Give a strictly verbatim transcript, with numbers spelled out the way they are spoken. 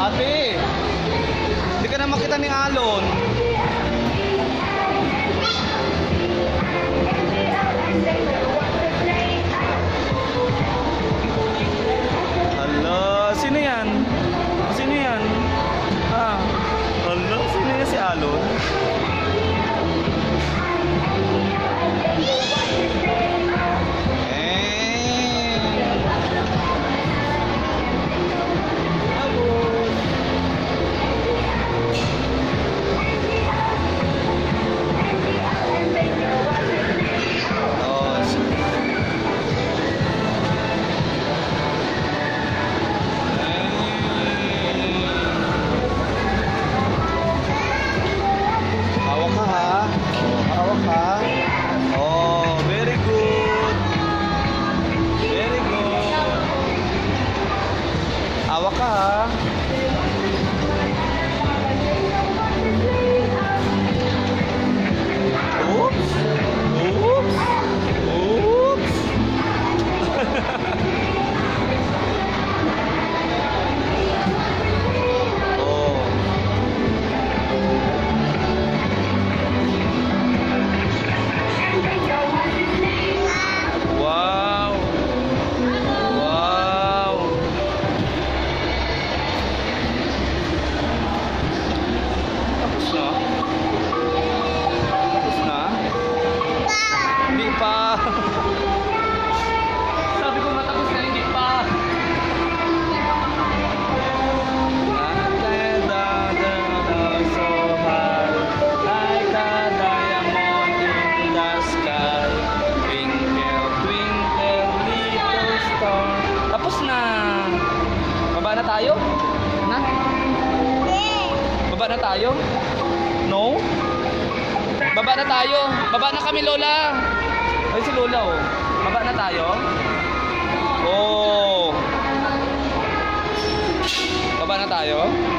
sabi. Hindi ka na makita ni Alon. Hala, sino yan? Sino yan? Ah, hala, sino yan si Alon? Hawak ka ha. Oops. Oops. Oops. Oh. Wow. Sabi ko matapos na, hindi pa. So high, like a diamond in the sky. Twinkle, twinkle, little star. Tapos na. Baba na tayo? Na? Baba na tayo? No? Baba na tayo. Baba na kami, Lola. Ay, si Lola, oh. Baba na tayo. Oh. Baba na tayo.